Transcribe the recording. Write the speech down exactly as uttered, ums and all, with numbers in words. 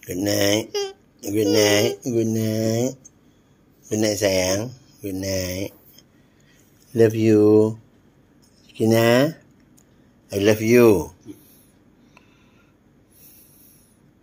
Good night. Good night. Good night. Good night แสง Good night. Love you. กินนะ I love you.